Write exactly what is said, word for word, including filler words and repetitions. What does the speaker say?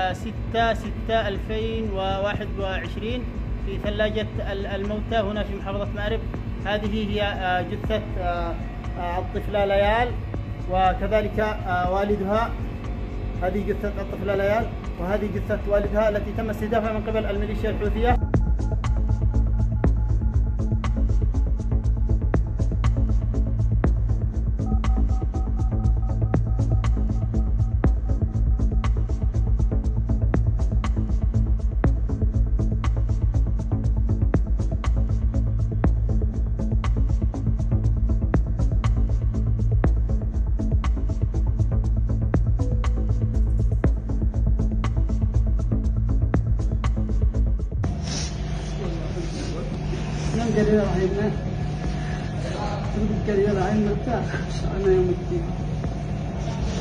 ستة ستة ألفين وواحد وعشرين في ثلاجة الموتى هنا في محافظة مأرب. هذه هي جثة الطفلة ليال وكذلك والدها. هذه جثة الطفلة ليال وهذه جثة والدها التي تم استهدافها من قبل الميليشيا الحوثية. نعم كريرة عيننا تقول كريرة عين مرتاح أنا يوم الدين.